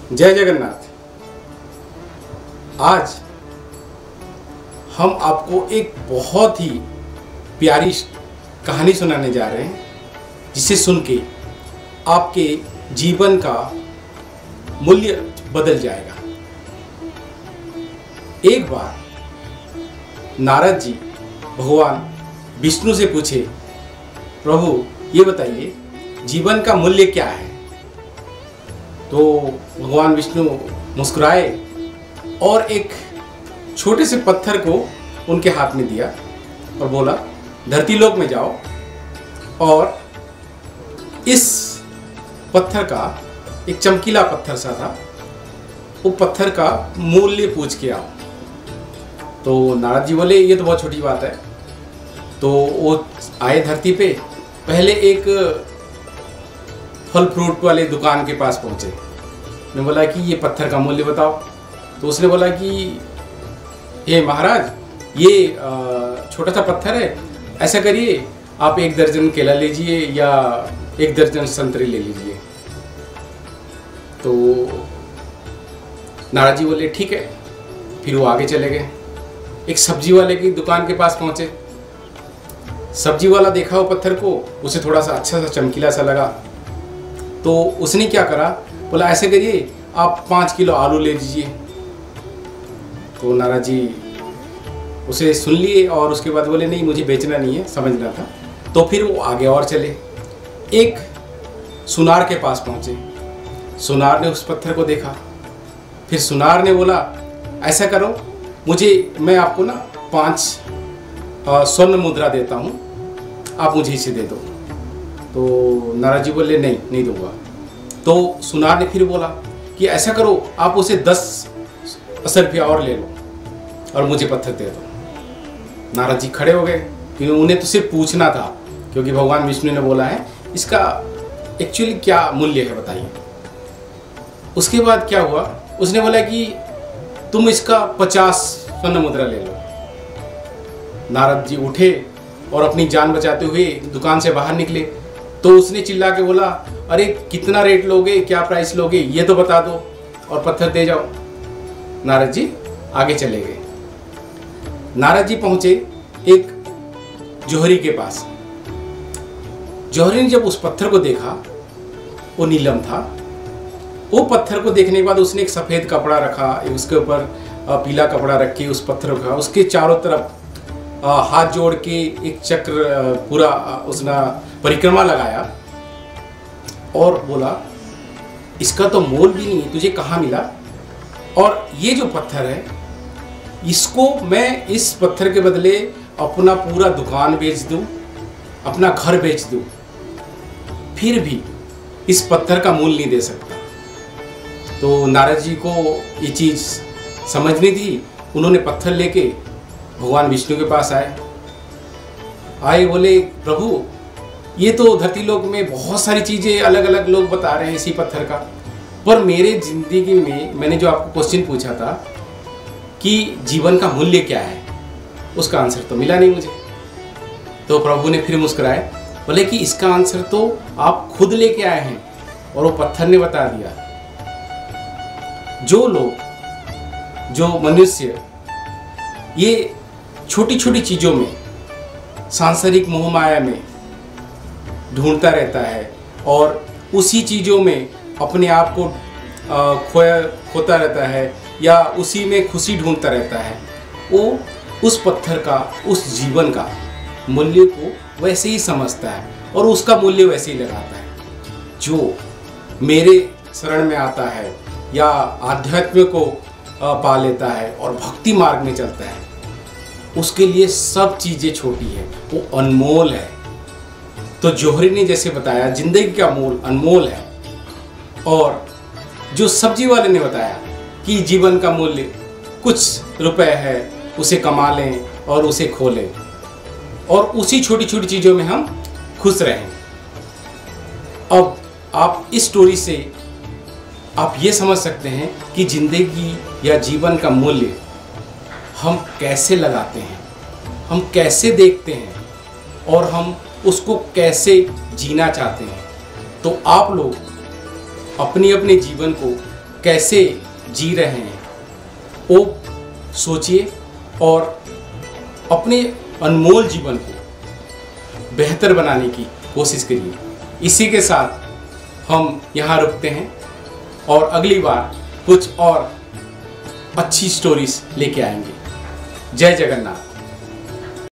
जय जगन्नाथ। आज हम आपको एक बहुत ही प्यारी कहानी सुनाने जा रहे हैं, जिसे सुन के आपके जीवन का मूल्य बदल जाएगा। एक बार नारद जी भगवान विष्णु से पूछे, प्रभु ये बताइए जीवन का मूल्य क्या है। तो भगवान विष्णु मुस्कुराए और एक छोटे से पत्थर को उनके हाथ में दिया और बोला, धरती लोक में जाओ और इस पत्थर का, एक चमकीला पत्थर सा था, वो पत्थर का मूल्य पूछ के आओ। तो नारद जी बोले, ये तो बहुत छोटी बात है। तो वो आए धरती पे, पहले एक फल फ्रूट वाले दुकान के पास पहुंचे। ने बोला कि ये पत्थर का मूल्य बताओ। तो उसने बोला कि हे महाराज, ये छोटा सा पत्थर है, ऐसा करिए आप 1 दर्जन केला लीजिए या 1 दर्जन संतरे ले लीजिए। तो नारद जी बोले ठीक है। फिर वो आगे चले गए, एक सब्जी वाले की दुकान के पास पहुंचे। सब्जी वाला देखा वो पत्थर को, उसे थोड़ा सा अच्छा सा चमकीला सा लगा। तो उसने क्या करा, बोला ऐसे करिए आप 5 किलो आलू ले लीजिए। तो नारद जी उसे सुन लिए और उसके बाद बोले, नहीं मुझे बेचना नहीं है, समझना था। तो फिर वो आगे और चले, एक सुनार के पास पहुंचे। सुनार ने उस पत्थर को देखा। फिर सुनार ने बोला, ऐसा करो, मैं आपको ना 5 स्वर्ण मुद्रा देता हूँ, आप मुझे इसे दे दो। तो नारद जी बोले, नहीं दूंगा। तो सुनार ने फिर बोला कि ऐसा करो, आप उसे 10 रुपया और ले लो और मुझे पत्थर दे दो। नारद जी खड़े हो गए, क्योंकि उन्हें तो सिर्फ पूछना था, क्योंकि भगवान विष्णु ने बोला है इसका एक्चुअली क्या मूल्य है बताइए। उसके बाद क्या हुआ, उसने बोला कि तुम इसका 50 स्वर्ण मुद्रा ले लो। नारद जी उठे और अपनी जान बचाते हुए दुकान से बाहर निकले। तो उसने चिल्ला के बोला, अरे कितना रेट लोगे, क्या प्राइस लोगे, ये तो बता दो और पत्थर दे जाओ। नारद जी आगे चले गए। नारद जी पहुंचे एक जौहरी के पास। जौहरी ने जब उस पत्थर को देखा, वो नीलम था। वो पत्थर को देखने के बाद उसने एक सफ़ेद कपड़ा रखा, उसके ऊपर पीला कपड़ा रख के उस पत्थर का, उसके चारों तरफ हाथ जोड़ के एक चक्र पूरा उसने परिक्रमा लगाया और बोला, इसका तो मोल भी नहीं है, तुझे कहाँ मिला। और ये जो पत्थर है, इसको मैं इस पत्थर के बदले अपना पूरा दुकान बेच दूं, अपना घर बेच दूं, फिर भी इस पत्थर का मूल्य नहीं दे सकता। तो नारद जी को ये चीज़ समझनी थी। उन्होंने पत्थर लेके भगवान विष्णु के पास आए, बोले, प्रभु ये तो धरती लोक में बहुत सारी चीज़ें अलग अलग लोग बता रहे हैं इसी पत्थर का, पर मेरे जिंदगी में मैंने जो आपको क्वेश्चन पूछा था कि जीवन का मूल्य क्या है, उसका आंसर तो मिला नहीं मुझे। तो प्रभु ने फिर मुस्कुराए, बोले कि इसका आंसर तो आप खुद लेके आए हैं। और वो पत्थर ने बता दिया, जो लोग, जो मनुष्य ये छोटी छोटी चीज़ों में, सांसारिक मोह माया में ढूंढता रहता है और उसी चीज़ों में अपने आप को खोता रहता है या उसी में खुशी ढूंढता रहता है, वो उस पत्थर का, उस जीवन का मूल्य को वैसे ही समझता है और उसका मूल्य वैसे ही लगाता है। जो मेरे शरण में आता है या आध्यात्म को पा लेता है और भक्ति मार्ग में चलता है, उसके लिए सब चीज़ें छोटी है, वो अनमोल है। तो जौहरी ने जैसे बताया, जिंदगी का मोल अनमोल है, और जो सब्जी वाले ने बताया कि जीवन का मूल्य कुछ रुपए है, उसे कमा लें और उसे खो लें और उसी छोटी छोटी चीज़ों में हम खुश रहें। अब आप इस स्टोरी से आप ये समझ सकते हैं कि जिंदगी या जीवन का मूल्य हम कैसे लगाते हैं, हम कैसे देखते हैं और हम उसको कैसे जीना चाहते हैं। तो आप लोग अपने अपने जीवन को कैसे जी रहे हैं वो सोचिए और अपने अनमोल जीवन को बेहतर बनाने की कोशिश करिए। इसी के साथ हम यहाँ रुकते हैं और अगली बार कुछ और अच्छी स्टोरीज लेके आएंगे। जय जगन्नाथ।